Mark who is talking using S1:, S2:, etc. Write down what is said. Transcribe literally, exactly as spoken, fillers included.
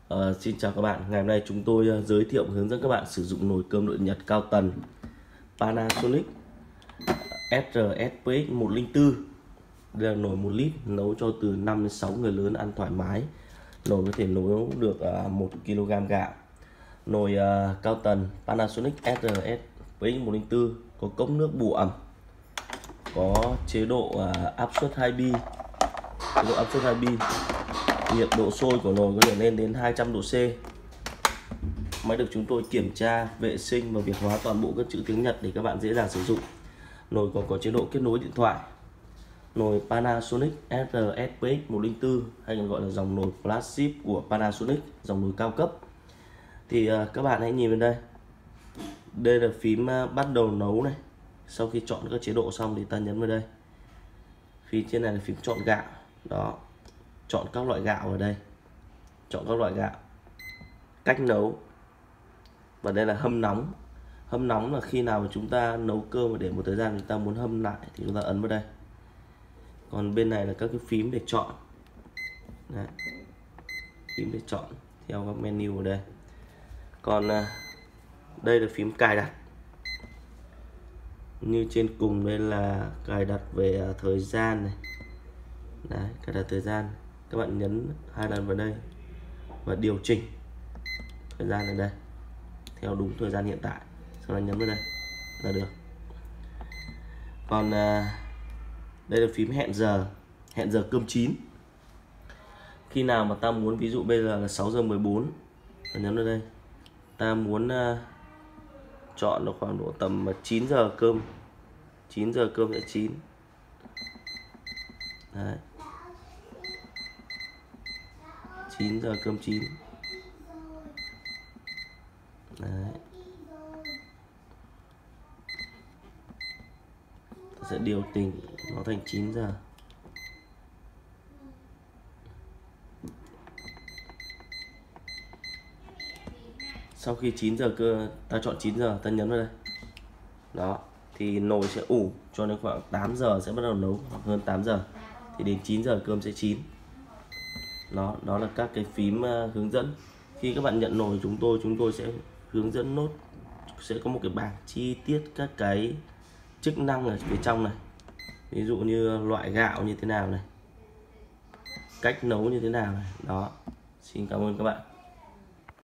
S1: Uh, xin chào các bạn. Ngày hôm nay chúng tôi uh, giới thiệu hướng dẫn các bạn sử dụng nồi cơm nội Nhật cao tần Panasonic ét rờ ét pê ích một không bốn. Đây là nồi một lít, nấu cho từ năm đến sáu người lớn ăn thoải mái. Nồi có thể nấu được uh, một ki lô gam gạo. Nồi uh, cao tần Panasonic ét rờ ét pê ích một không bốn có cốc nước bù ẩm, có chế độ uh, áp suất hai bi, chế độ áp suất hai bi. Nhiệt độ sôi của nồi có thể lên đến hai trăm độ C. Máy được chúng tôi kiểm tra, vệ sinh và việt hóa toàn bộ các chữ tiếng Nhật để các bạn dễ dàng sử dụng. Nồi còn có chế độ kết nối điện thoại. Nồi Panasonic ét rờ ét pê ích một không bốn hay còn gọi là dòng nồi flagship của Panasonic, dòng nồi cao cấp. Thì uh, các bạn hãy nhìn bên đây. Đây là phím uh, bắt đầu nấu này. Sau khi chọn các chế độ xong thì ta nhấn vào đây. Phía trên này là phím chọn gạo. Đó. Chọn các loại gạo ở đây, chọn các loại gạo, cách nấu, và đây là hâm nóng. Hâm nóng là khi nào mà chúng ta nấu cơm và để một thời gian chúng ta muốn hâm lại thì chúng ta ấn vào đây. Còn bên này là các cái phím để chọn. Đấy. Phím để chọn theo các menu ở đây. Còn đây là phím cài đặt. Như trên cùng đây là cài đặt về thời gian này. Đấy, cài đặt thời gian. Các bạn nhấn hai lần vào đây và điều chỉnh thời gian ở đây theo đúng thời gian hiện tại, sau đó nhấn vào đây là được. Còn à, đây là phím hẹn giờ, hẹn giờ cơm chín. Khi nào mà ta muốn, ví dụ bây giờ là sáu giờ mười bốn, ta nhấn vào đây. Ta muốn à, chọn được khoảng độ tầm chín giờ cơm, chín giờ cơm sẽ chín. Đấy. chín giờ cơm chín. Đấy. Ta sẽ điều chỉnh nó thành chín giờ. Sau khi chín giờ cơ, ta chọn chín giờ, ta nhấn vào đây. Đó, thì nồi sẽ ủ cho đến khoảng tám giờ sẽ bắt đầu nấu, hoặc hơn tám giờ. Thì đến chín giờ cơm sẽ chín. Đó, đó là các cái phím uh, hướng dẫn. Khi các bạn nhận nồi chúng tôi, chúng tôi sẽ hướng dẫn nốt, sẽ có một cái bảng chi tiết các cái chức năng ở phía trong này. Ví dụ như loại gạo như thế nào này, cách nấu như thế nào này. Đó, xin cảm ơn các bạn.